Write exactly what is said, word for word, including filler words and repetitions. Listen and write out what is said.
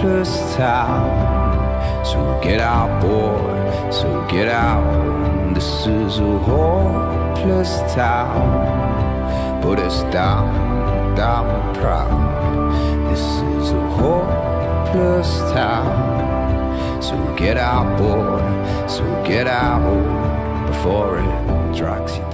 hopeless town. So get out, boy, so get out. This is a hopeless town. Put us down, down proud. This is a hopeless town. So get out, boy, so get out before it drags you down.